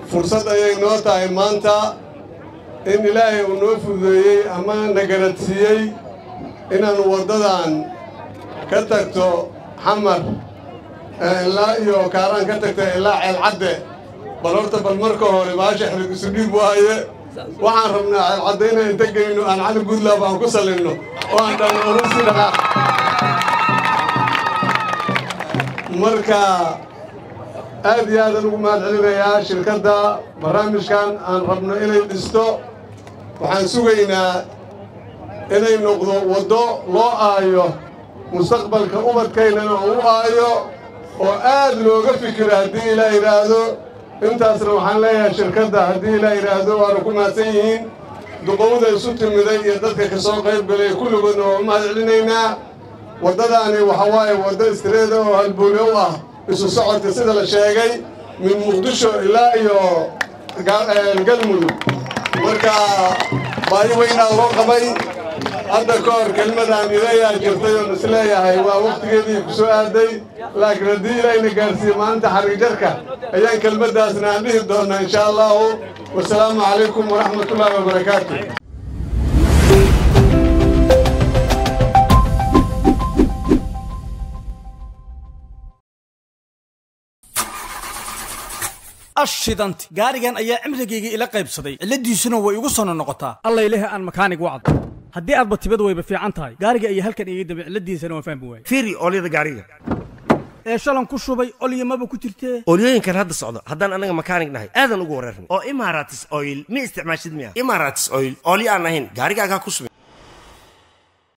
فرصة أي نوتا إمانتا إن إلهي ونوفذي أما نقرتسيي إن نورددان كتكتو حمر لا يو كاران كتكتو إلا العدة بلورتا بالمركو هولي ماشي حرق سديب وايه waxaan rabnaa cadayna inta geeyno aan cali gudlaab aan ku salino oo aan dhan urursi dhaqa marka aad iyo aad ugu mahadcelinayaa shirkadda barnaamijkan aan rabno inay dhisto waxaan sugaynaa inay noqdo waddo loo aayo mustaqbalka ubadkaynana u aayo oo aad looga fikiro haddii ilaa yidhaahdo intaasna waxaan leeyahay shirkadda haddii ilaa yidhaahdo waanu ku mahadsan yihiin duqowda isu timiday iyo dadka ka soo qayb galay kulligoodna waa mahad celinaynaa waddadaani waxa waaye waddo istreeda oo halbowle u ah isu socodka sida la sheegay min muqdisho ilaa iyo galmudug marka baahi weynaa loo qabay hadda ka hor kelmadaan idayaa jirtay oon isleeyahay waa waqtigeedii ku soo aaday laakiin haddii ilaahayna gaarsiiye maalinta xariijarka ayaan kelmaddaasna aan dhihi doonnaa insha allahu wasalaamu calaykum waraxmatullaahi wabarakaatu ashidanti gaarigan ayaa cimrigayga ila qaybsaday ciladiisuna way igu soo noqotaa alla ilaahay aan makaanig wacd haddii aad batibad wayba fiican tahay gaariga ayaa halkan iga dambe ciladiisana waan fahmi waayay fiiri ooliyada gaariga ee shalan ku shubay oliyamaba ku jirtee ooliyooyinkan hadda socdo haddaan anaga makaanig nahay aadan ugu wareerna oo Emirates Oil ma isticmaashid miya Emirates Oil ooli aan ahayn gaarigaaga ku shubay